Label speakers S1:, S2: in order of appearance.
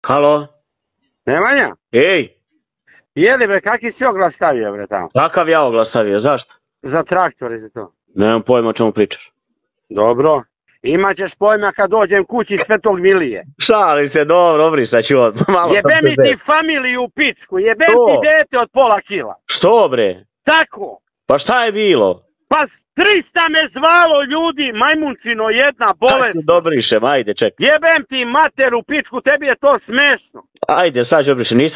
S1: Halo?
S2: Nemanja?
S1: Ej!
S2: Jeli bre, kaki si oglas stavio bre tamo?
S1: Kakav ja oglas stavio, zašto?
S2: Za traktor i za to.
S1: Nemam pojma o čemu pričaš.
S2: Dobro. Imaćeš pojma kad dođem kući Svetog Milije.
S1: Šalim se, dobro, obrisat ću od.
S2: Jebem mi ti familiju u pičku, jebem ti dete od pola kila.
S1: Što bre?
S2: Tako.
S1: Pa šta je bilo?
S2: Pa 300 me zvalo ljudi, majmuncino jedna bolest.
S1: Dobrišem, ajde čekaj.
S2: Jebem ti mater u pičku, tebi je to smešno.
S1: Ajde, sad ću obrišem, nisam